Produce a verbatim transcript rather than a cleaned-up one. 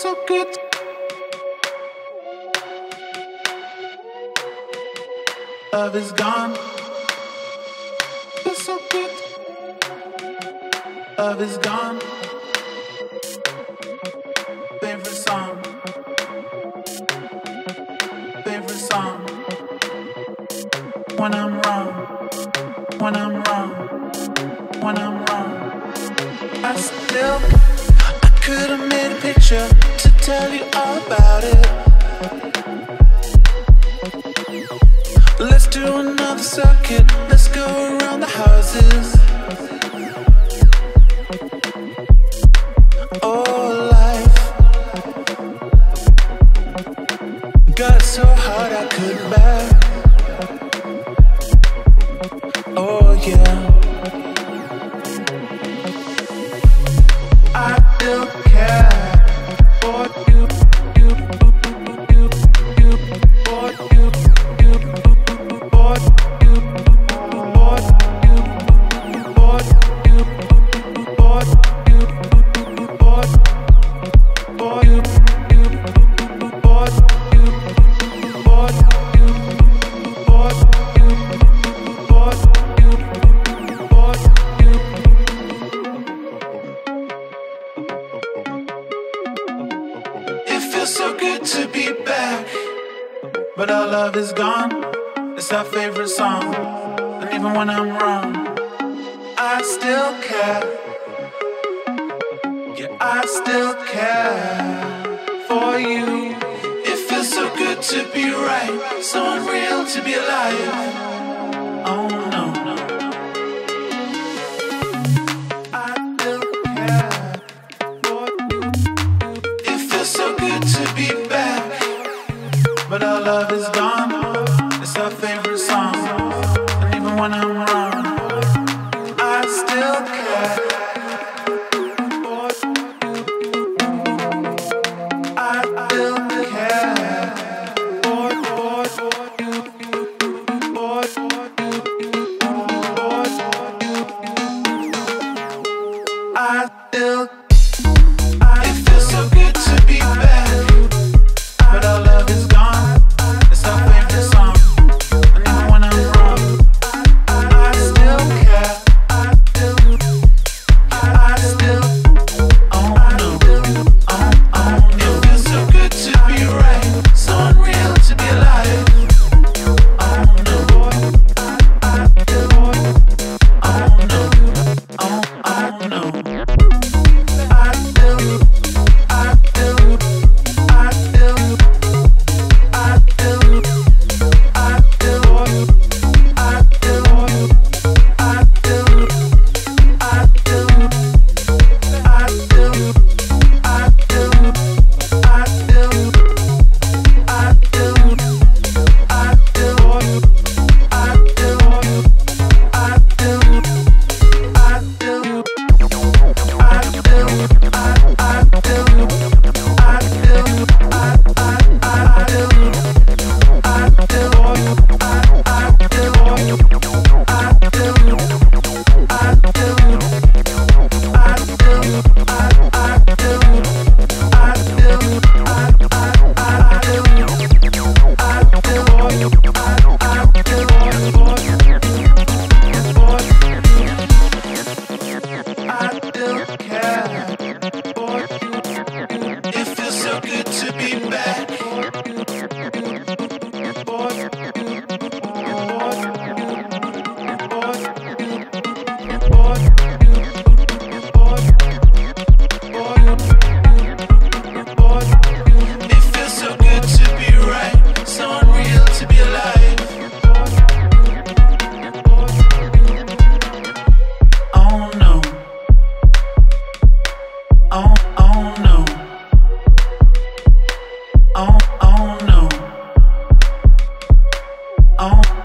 so good. Love is gone. Feels so good. Love is gone. Favorite song. Favorite song. When I'm wrong. When I'm wrong. When I'm wrong. I still, I could have made a picture to tell you all about it. Let's do another circuit, let's go around the houses. Oh, life got so hard I couldn't bear. Oh yeah, I still care for you, you, you, you, for you, you, for you, for you, for you, for you, for for you, you, for you, for you, for you, for you, for you. It feels so good to be back, but our love is gone. It's our favorite song, and even when I'm wrong, I still care. Yeah, I still care for you. It feels so good to be right, so unreal to be alive. Oh no, no, no. I still care for you. It feels so good to be back, but our love is gone. It's our favorite song, and even when I'm wrong, I still care for you. I still care for for for you, for for you, for you. I still, it feels so good to be back, but our love is gone. It's our favorite song, and even when I'm wrong, I still care. I still, I still, oh no, oh oh no. It feels so good to be right, so unreal to be alive. Oh no, I still, oh no, oh oh no. I still, I still, I still, I still, I still, I still, I still, I still, I still, I still, I still, I still, I still, I still, I still, I still. Oh, oh no. Oh.